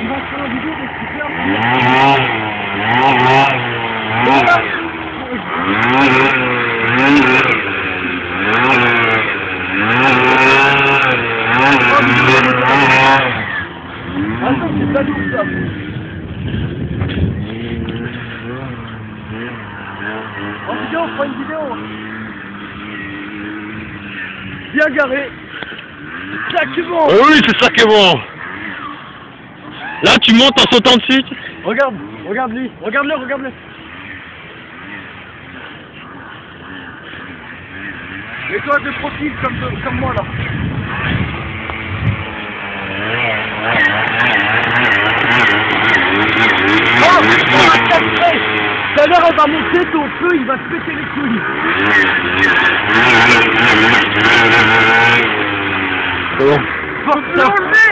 Il va faire une vidéo parce qu'il fait un attends, c'est pas lourd ça. En vidéo, on fera une vidéo. Bien garé. C'est ça qui est bon. Oui, c'est ça qui est bon. Là, tu montes en sautant dessus. Regarde, regarde lui. Regarde-le, regarde-le. Et toi de profil comme moi là. Oh, tout à l'heure elle va monter ton feu, il va se péter les couilles. C'est bon. Bon,